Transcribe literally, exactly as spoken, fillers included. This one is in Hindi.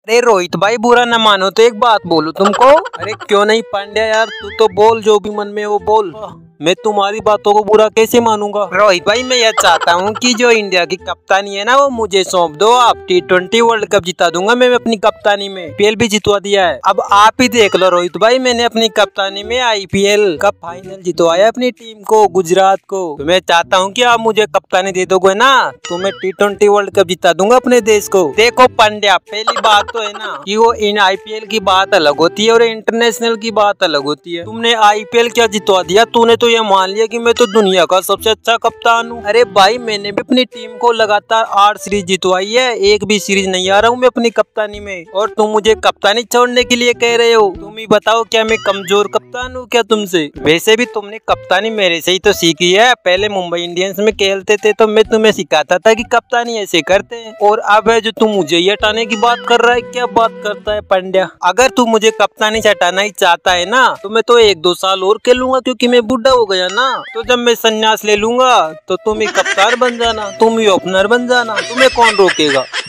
अरे रोहित भाई, बुरा न मानो तो एक बात बोलूं तुमको। अरे क्यों नहीं पांड्या यार, तू तो बोल, जो भी मन में वो बोल। मैं तुम्हारी बातों को बुरा कैसे मानूंगा। रोहित भाई, मैं यह चाहता हूँ कि जो इंडिया की कप्तानी है ना, वो मुझे सौंप दो आप। टी ट्वेंटी वर्ल्ड कप जिता दूंगा मैं अपनी कप्तानी में। पीएल भी जितवा दिया है, अब आप ही देख लो रोहित भाई, मैंने अपनी कप्तानी में आईपीएल का फाइनल जितवाया अपनी टीम को, गुजरात को। तो मैं चाहता हूँ कि आप मुझे कप्तानी दे दोगे ना, तो मैं टी ट्वेंटी वर्ल्ड कप जिता दूंगा अपने देश को। देखो पांड्या, पहली बात तो है ना कि वो इन आईपीएल की बात अलग होती है और इंटरनेशनल की बात अलग होती है। तुमने आईपीएल क्या जितवा दिया, तूने तो ये मान लिया कि मैं तो दुनिया का सबसे अच्छा कप्तान हूँ। अरे भाई, मैंने भी अपनी टीम को लगातार आठ सीरीज जितवाई है, एक भी सीरीज नहीं आ रहा हूँ मैं अपनी कप्तानी में, और तुम मुझे कप्तानी छोड़ने के लिए कह रहे हो। तुम ही बताओ, क्या मैं कमजोर कप्तान हूँ क्या तुमसे? वैसे भी तुमने कप्तानी मेरे से ही तो सीखी है। पहले मुंबई इंडियंस में खेलते थे तो मैं तुम्हें सिखाता था कि कप्तानी ऐसे करते हैं, और अब है जो तुम मुझे ही हटाने की बात कर रहा है। क्या बात करता है पांड्या? अगर तू मुझे कप्तानी से हटाना ही चाहता है ना, तो मैं तो एक दो साल और खेलूंगा, क्योंकि मैं बुढ़ा हो गया ना। तो जब मैं संन्यास ले लूंगा तो तुम ही कप्तान बन जाना, तुम ही ओपनर बन जाना, तुम्हें कौन रोकेगा।